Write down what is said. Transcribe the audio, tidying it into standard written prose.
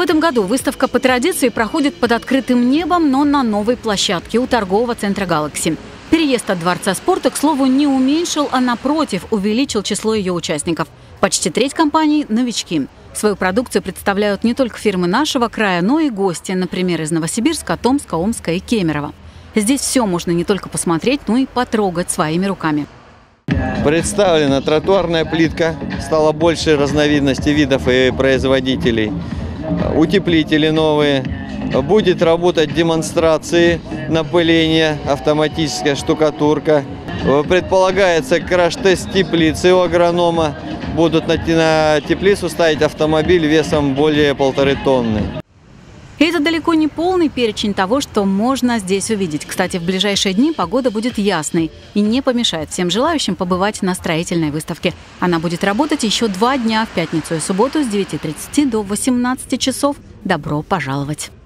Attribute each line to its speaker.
Speaker 1: этом году выставка по традиции проходит под открытым небом, но на новой площадке у торгового центра «Галакси». Переезд от Дворца спорта, к слову, не уменьшил, а напротив, увеличил число ее участников. Почти треть компаний – новички. Свою продукцию представляют не только фирмы нашего края, но и гости, например, из Новосибирска, Томска, Омска и Кемерово. Здесь все можно не только посмотреть, но и потрогать своими руками.
Speaker 2: Представлена тротуарная плитка, стало больше разновидностей видов и производителей. Утеплители новые. Будет работать демонстрации напыления, автоматическая штукатурка. Предполагается краш-тест теплицы у агронома. Будут на теплицу ставить автомобиль весом более 1,5 тонны.
Speaker 1: И это далеко не полный перечень того, что можно здесь увидеть. Кстати, в ближайшие дни погода будет ясной и не помешает всем желающим побывать на строительной выставке. Она будет работать еще 2 дня, в пятницу и субботу с 9:30 до 18 часов. Добро пожаловать!